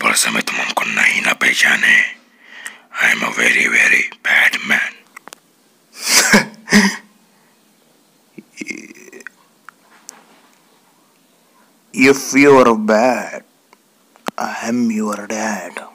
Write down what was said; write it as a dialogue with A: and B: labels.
A: पर समय तुम हमको नहीं ना पहचाने, I am a very very bad man.
B: If you're bad, I am your dad.